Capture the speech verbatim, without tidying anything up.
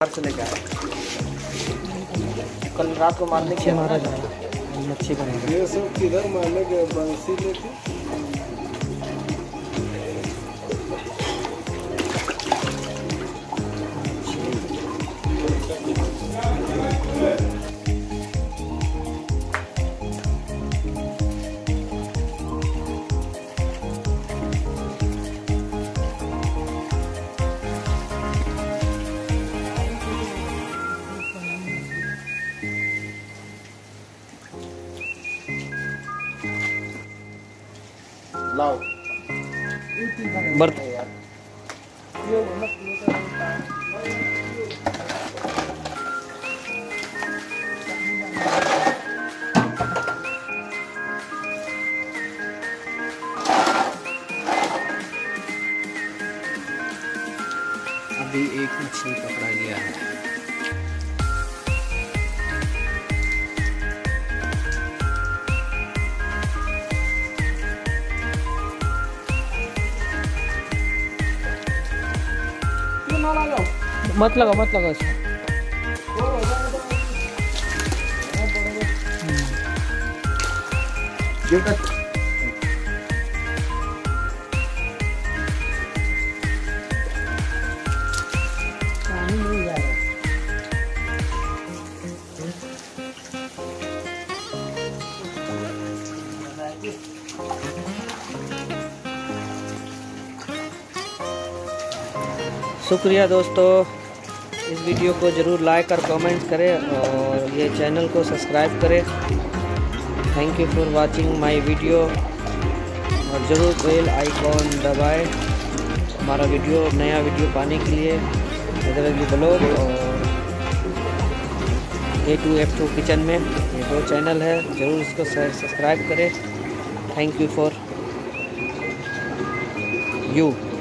से लेके आए, कल रात को मारने के मारा जा रहा है, मच्छी बनेगी। ये सब किधर मारने गए? बंसी लेके लाओ बर्त अभी एक मछली पकड़ा गया है। मत लगा मत लगा इसको। शुक्रिया दोस्तों, इस वीडियो को ज़रूर लाइक और कमेंट करें और ये चैनल को सब्सक्राइब करें। Thank you for watching my video और ज़रूर बेल आइकॉन दबाएं हमारा वीडियो नया वीडियो पाने के लिए। हैदराबादी ब्लॉग और A to F to kitchen में ये दो चैनल है, ज़रूर इसको सब्सक्राइब करें। Thank you for you.